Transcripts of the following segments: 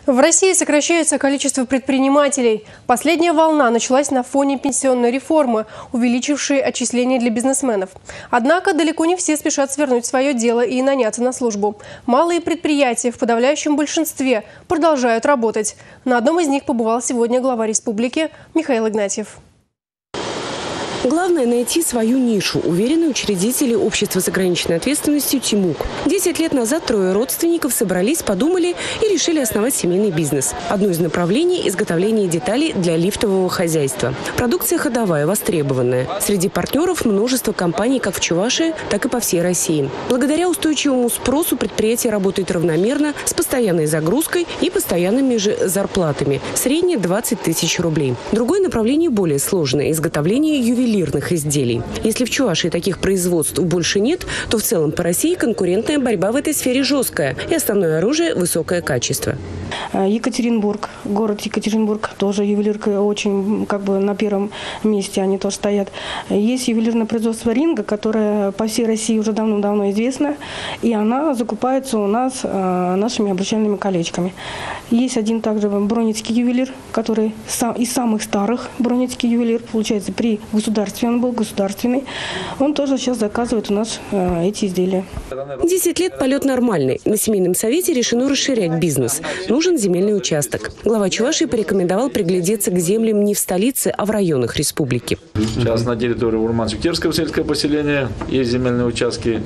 В России сокращается количество предпринимателей. Последняя волна началась на фоне пенсионной реформы, увеличившей отчисления для бизнесменов. Однако далеко не все спешат свернуть свое дело и наняться на службу. Малые предприятия в подавляющем большинстве продолжают работать. На одном из них побывал сегодня глава республики Михаил Игнатьев. Главное – найти свою нишу, уверены учредители общества с ограниченной ответственностью «Тимук». 10 лет назад трое родственников собрались, подумали и решили основать семейный бизнес. Одно из направлений – изготовление деталей для лифтового хозяйства. Продукция ходовая, востребованная. Среди партнеров множество компаний как в Чувашии, так и по всей России. Благодаря устойчивому спросу предприятие работает равномерно, с постоянной загрузкой и постоянными же зарплатами. Среднее 20 тысяч рублей. Другое направление более сложное – изготовление ювелирных изделий. Если в Чувашии таких производств больше нет, то в целом по России конкурентная борьба в этой сфере жесткая и основное оружие – высокое качество. Екатеринбург, город Екатеринбург, тоже ювелирка очень на первом месте, они тоже стоят. Есть ювелирное производство «Ринга», которое по всей России уже давно-давно известно, и она закупается у нас нашими обручальными колечками. Есть один также бронницкий ювелир, который из самых старых бронницкий ювелир, получается, при государственном, он был государственный. Он тоже сейчас заказывает у нас эти изделия. 10 лет полет нормальный. На семейном совете решено расширять бизнес. Нужен земельный участок. Глава Чувашии порекомендовал приглядеться к землям не в столице, а в районах республики. Сейчас на территории Урманск-Терского сельского поселения есть земельные участки.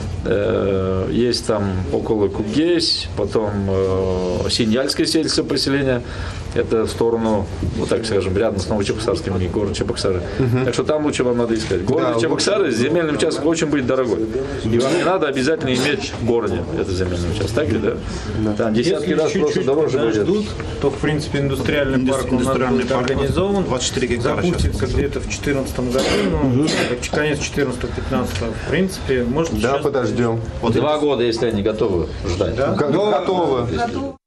Есть там около Кугесь, потом Синьяльское сельское поселение. Это в сторону, вот так скажем, рядом с Новочебоксарским, и город Чебоксары. Так что там лучше вам надо искать. Город Чебоксары, земельный участок очень будет дорогой. И вам не надо обязательно иметь в городе этот земельный участок. Так ли, да? Там десятки раз просто дороже будет. Ждут, то, в принципе, индустриальный парк у нас будет организован. 24 гектара запустится где-то в 2014 году. Конец 14-15. В принципе, может, да, подождем. Вот 2 года, если они готовы ждать. Да? Готовы.